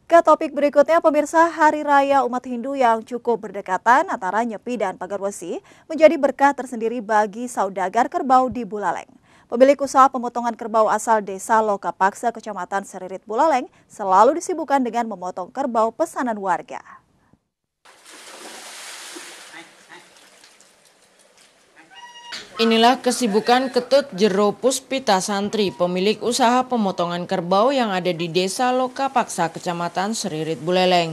Ke topik berikutnya, pemirsa, Hari Raya Umat Hindu yang cukup berdekatan antara Nyepi dan Pagar Wesi menjadi berkah tersendiri bagi saudagar kerbau di Buleleng. Pemilik usaha pemotongan kerbau asal Desa Lokapaksa, Kecamatan Seririt, Buleleng, selalu disibukkan dengan memotong kerbau pesanan warga. Inilah kesibukan Ketut Jero Puspita Santri, pemilik usaha pemotongan kerbau yang ada di Desa Lokapaksa, Kecamatan Seririt, Buleleng.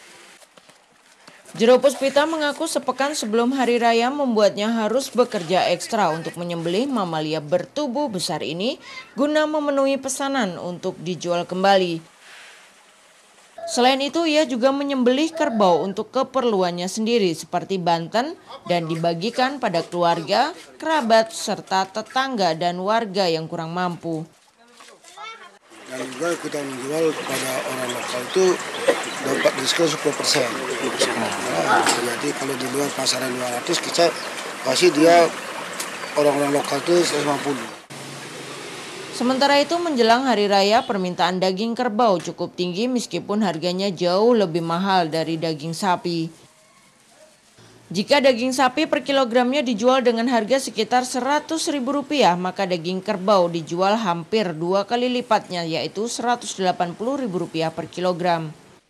Jero Puspita mengaku sepekan sebelum Hari Raya membuatnya harus bekerja ekstra untuk menyembelih mamalia bertubuh besar ini guna memenuhi pesanan untuk dijual kembali. Selain itu, ia juga menyembelih kerbau untuk keperluannya sendiri seperti banten dan dibagikan pada keluarga, kerabat, serta tetangga dan warga yang kurang mampu. Dan juga kita menjual kepada orang lokal itu dapat diskon 10%. Nah, jadi kalau di luar pasaran 200, kita kasih dia orang-orang lokal itu 150. Sementara itu menjelang Hari Raya, permintaan daging kerbau cukup tinggi meskipun harganya jauh lebih mahal dari daging sapi. Jika daging sapi per kilogramnya dijual dengan harga sekitar Rp100.000, maka daging kerbau dijual hampir 2 kali lipatnya, yaitu Rp180.000 per kilogram.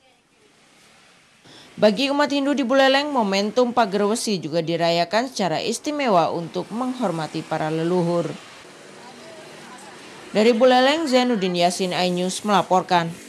Bagi umat Hindu di Buleleng, momentum Pagar Wesi juga dirayakan secara istimewa untuk menghormati para leluhur. Dari Buleleng, Zainuddin Yassin, iNews melaporkan.